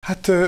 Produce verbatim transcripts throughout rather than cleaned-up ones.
Hát ö,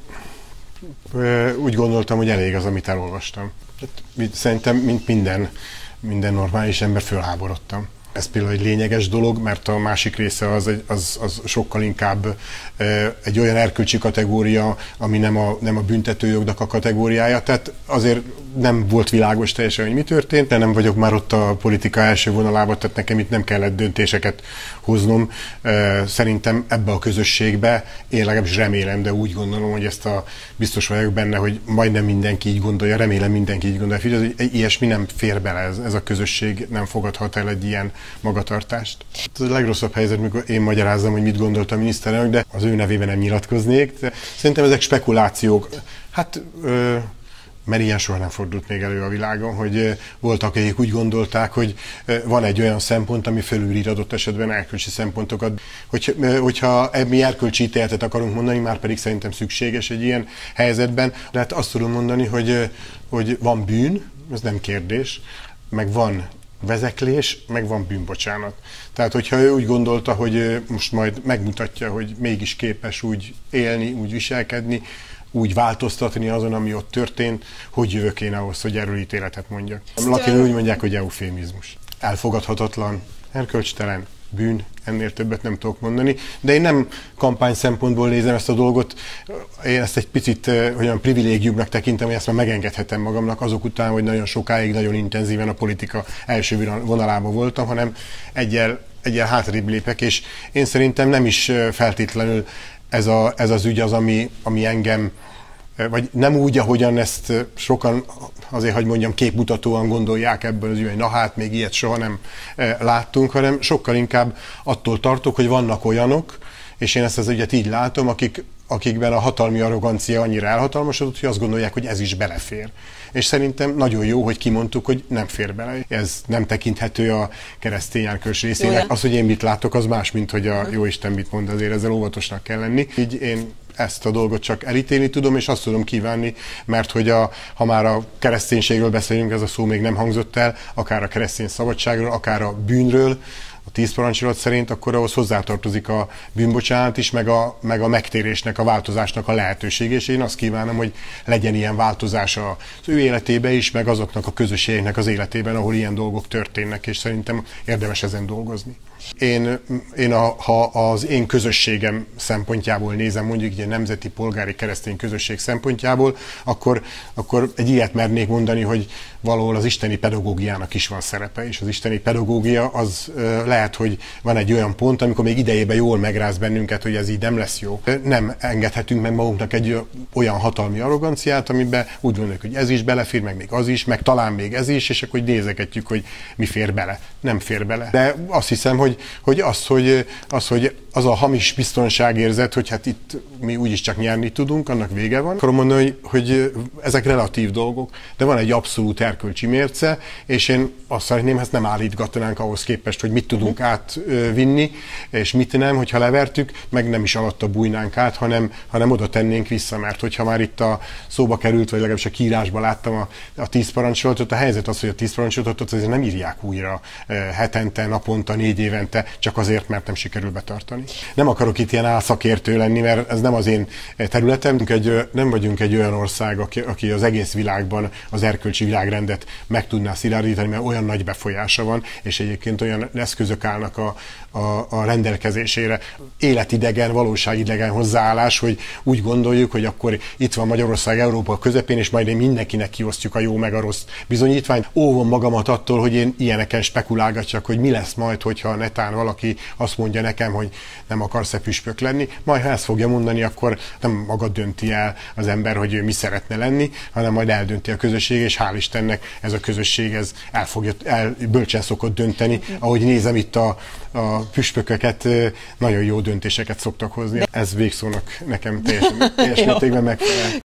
ö, úgy gondoltam, hogy elég az, amit elolvastam. Hát, szerintem, mint minden, minden normális ember, fölháborodtam. Ez például egy lényeges dolog, mert a másik része az, az, az sokkal inkább egy olyan erkölcsi kategória, ami nem a, nem a büntetőjognak a kategóriája. Tehát azért nem volt világos teljesen, hogy mi történt, de nem vagyok már ott a politika első vonalában, tehát nekem itt nem kellett döntéseket hoznom. Szerintem ebbe a közösségbe, én legalábbis remélem, de úgy gondolom, hogy ezt a biztos vagyok benne, hogy majdnem mindenki így gondolja, remélem mindenki így gondolja, hogy egy ilyesmi nem fér bele, ez, ez a közösség nem fogadhat el egy ilyen magatartást. Ez a legrosszabb helyzet, mikor én magyarázzam, hogy mit gondolt a miniszterelnök, de az ő nevében nem nyilatkoznék. De szerintem ezek spekulációk. Hát, ö, mert ilyen soha nem fordult még elő a világon, hogy voltak, akik úgy gondolták, hogy van egy olyan szempont, ami fölülír adott esetben erkölcsi szempontokat. Hogy, hogyha mi erkölcsi ítéletet akarunk mondani, már pedig szerintem szükséges egy ilyen helyzetben, de hát azt tudom mondani, hogy, hogy van bűn, ez nem kérdés, meg van vezeklés, meg van bűnbocsánat. Tehát, hogyha ő úgy gondolta, hogy most majd megmutatja, hogy mégis képes úgy élni, úgy viselkedni, úgy változtatni azon, ami ott történt, hogy jövök én ahhoz, hogy erről ítéletet mondjak. Latin úgy mondják, hogy eufémizmus. Elfogadhatatlan, erkölcstelen, bűn, ennél többet nem tudok mondani, de én nem kampány szempontból nézem ezt a dolgot, én ezt egy picit olyan privilégiumnak tekintem, hogy ezt már megengedhetem magamnak azok után, hogy nagyon sokáig, nagyon intenzíven a politika első vonalában voltam, hanem egyel, egyel hátrébb lépek, és én szerintem nem is feltétlenül ez, a, ez az ügy az, ami, ami engem, vagy nem úgy, ahogyan ezt sokan, azért, hogy mondjam, képmutatóan gondolják ebből az ügyben, na hát még ilyet soha nem láttunk, hanem sokkal inkább attól tartok, hogy vannak olyanok, és én ezt az ügyet így látom, akik, akikben a hatalmi arrogancia annyira elhatalmasodott, hogy azt gondolják, hogy ez is belefér. És szerintem nagyon jó, hogy kimondtuk, hogy nem fér bele. Ez nem tekinthető a keresztény erkölcs részének. Az, hogy én mit látok, az más, mint hogy a Jóisten mit mond, azért ezzel óvatosnak kell lenni. Így én ezt a dolgot csak elítélni tudom, és azt tudom kívánni, mert hogy a, ha már a kereszténységről beszélünk, ez a szó még nem hangzott el, akár a keresztény szabadságról, akár a bűnről, a tíz parancsolat szerint, akkor ahhoz hozzátartozik a bűnbocsánat is, meg a, meg a megtérésnek, a változásnak a lehetőség, és én azt kívánom, hogy legyen ilyen változás az ő életébe is, meg azoknak a közösségeknek az életében, ahol ilyen dolgok történnek, és szerintem érdemes ezen dolgozni. Én, én a, ha az én közösségem szempontjából nézem, mondjuk egy nemzeti polgári keresztény közösség szempontjából, akkor, akkor egy ilyet mernék mondani, hogy valahol az isteni pedagógiának is van szerepe, és az isteni pedagógia az lehet, hogy van egy olyan pont, amikor még idejében jól megráz bennünket, hogy ez így nem lesz jó. Nem engedhetünk meg magunknak egy olyan hatalmi arroganciát, amiben úgy gondoljuk, hogy ez is belefér, meg még az is, meg talán még ez is, és akkor nézegetjük, hogy mi fér bele. Nem fér bele. De azt hiszem, hogy, hogy, az, hogy, az, hogy az a hamis biztonságérzet, hogy hát itt mi úgyis csak nyerni tudunk, annak vége van. Akarom mondani, hogy, hogy ezek relatív dolgok, de van egy abszolút erkölcsi mérce, és én azt szeretném, ezt nem állítgatnánk ahhoz képest, hogy mit tudunk átvinni, és mit nem, hogyha levertük, meg nem is alatta bújnánk át, hanem, hanem oda tennénk vissza, mert hogyha már itt a szóba került, vagy legalábbis a kiírásban láttam a, a tíz parancsolatot, a helyzet az, hogy a tíz parancsolatot azért nem írják újra hetente, naponta, négy évente, csak azért, mert nem sikerül betartani. Nem akarok itt ilyen álszakértő lenni, mert ez nem az én területem. Egy, nem vagyunk egy olyan ország, aki, aki az egész világban az erkölcsi világrendet meg tudná szilárdítani, mert olyan nagy befolyása van, és egyébként olyan eszközök állnak a, a, a rendelkezésére. Életidegen, valóságidegen hozzáállás, hogy úgy gondoljuk, hogy akkor itt van Magyarország Európa közepén, és majd mindenkinek kiosztjuk a jó meg a rossz bizonyítványt. Óvom magamat attól, hogy én ilyeneken spekulálgatjak, hogy mi lesz majd, hogyha netán valaki azt mondja nekem, hogy nem akarsz-e püspök lenni, majd ha ezt fogja mondani, akkor nem maga dönti el az ember, hogy ő mi szeretne lenni, hanem majd eldönti a közösség, és hál' Istennek ez a közösség ez el fogja, el, bölcsen szokott dönteni. Ahogy nézem itt a, a püspököket, nagyon jó döntéseket szoktak hozni. Ez végszónak nekem teljesen, teljes mértékben megfelel.